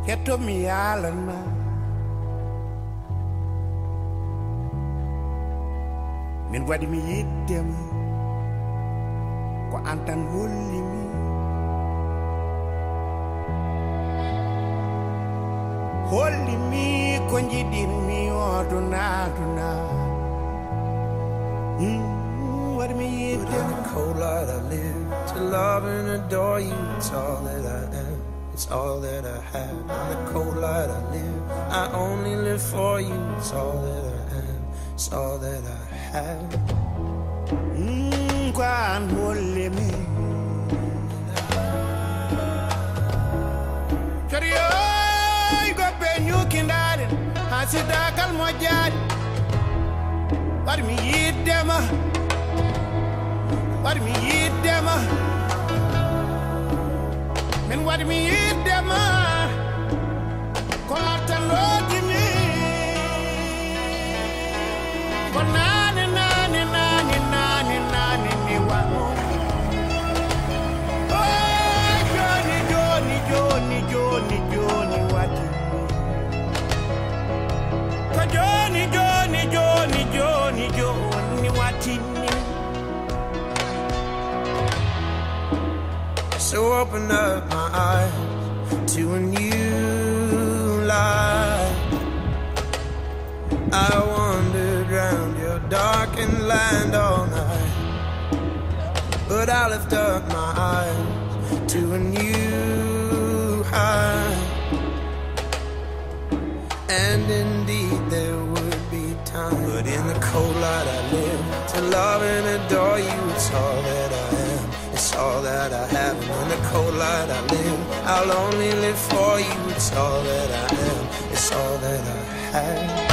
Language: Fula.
Eto mi alana min wadi mi yiddema ko antan holli mi ko jidin mi oduna wadi mi yiddema. In the cold light I live to love and adore you. It's all that I am, it's all that I have. In the cold light I live, I only live for you. It's all that I am, it's all that I have. Kwan holle me Kariyo go be nyukindare hasida kal mojad war mi yiddema men war mi yiddema ko ataloti mi ko nane ni wano Joni wati ko Joni wati. So open up my eyes to a new life. I wandered round your darkened land all night, but I lift up my eyes to a new high. And indeed there would be time, but in the cold light I live to love and adore you. It's all that I am, it's all that I have. And in the cold light I live, I'll only live for you. It's all that I am, it's all that I have.